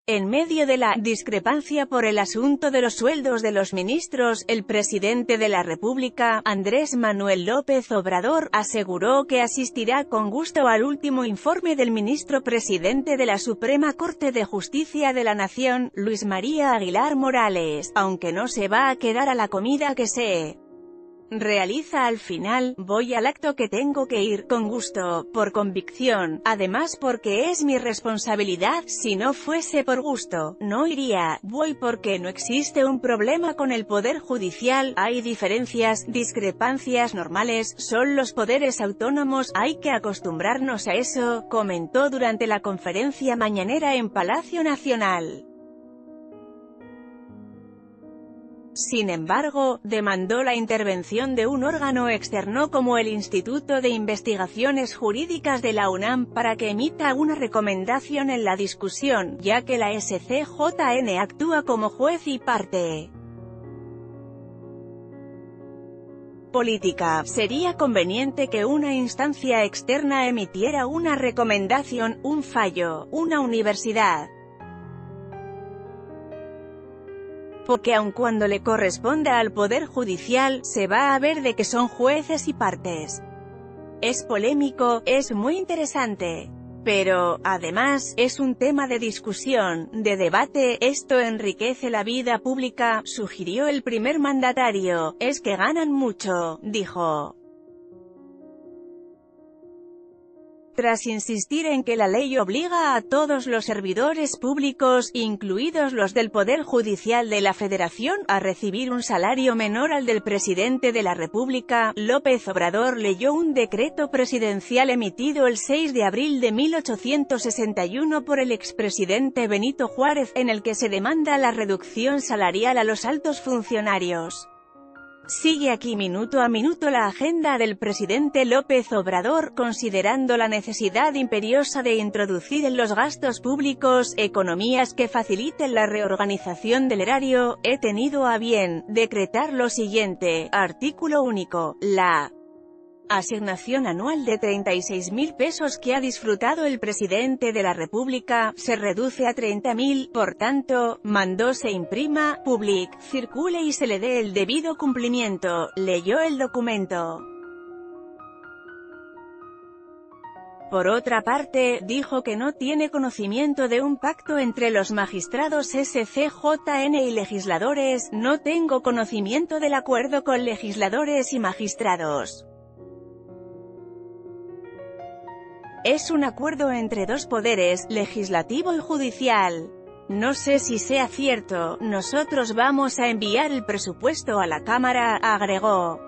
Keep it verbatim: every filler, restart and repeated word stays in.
En medio de la discrepancia por el asunto de los sueldos de los ministros, el presidente de la República, Andrés Manuel López Obrador, aseguró que asistirá con gusto al último informe del ministro presidente de la Suprema Corte de Justicia de la Nación, Luis María Aguilar Morales, aunque no se va a quedar a la comida que se realiza al final. Voy al acto que tengo que ir, con gusto, por convicción, además porque es mi responsabilidad. Si no fuese por gusto, no iría. Voy porque no existe un problema con el Poder Judicial, hay diferencias, discrepancias normales, son los poderes autónomos, hay que acostumbrarnos a eso, comentó durante la conferencia mañanera en Palacio Nacional. Sin embargo, demandó la intervención de un órgano externo como el Instituto de Investigaciones Jurídicas de la UNAM, para que emita una recomendación en la discusión, ya que la S C J N actúa como juez y parte política. Sería conveniente que una instancia externa emitiera una recomendación, un fallo, una universidad. Porque aun cuando le corresponda al Poder Judicial, se va a ver de que son jueces y partes. Es polémico, es muy interesante. Pero, además, es un tema de discusión, de debate, esto enriquece la vida pública, sugirió el primer mandatario. Es que ganan mucho, dijo. Tras insistir en que la ley obliga a todos los servidores públicos, incluidos los del Poder Judicial de la Federación, a recibir un salario menor al del presidente de la República, López Obrador leyó un decreto presidencial emitido el seis de abril de mil ochocientos sesenta y uno por el expresidente Benito Juárez, en el que se demanda la reducción salarial a los altos funcionarios. Sigue aquí minuto a minuto la agenda del presidente López Obrador, considerando la necesidad imperiosa de introducir en los gastos públicos economías que faciliten la reorganización del erario. He tenido a bien decretar lo siguiente. Artículo único. La asignación anual de treinta y seis mil pesos que ha disfrutado el presidente de la República, se reduce a treinta mil, por tanto, mandó se imprima, publique, circule y se le dé el debido cumplimiento. Leyó el documento. Por otra parte, dijo que no tiene conocimiento de un pacto entre los magistrados S C J N y legisladores. No tengo conocimiento del acuerdo con legisladores y magistrados. Es un acuerdo entre dos poderes, legislativo y judicial. No sé si sea cierto, nosotros vamos a enviar el presupuesto a la Cámara, agregó.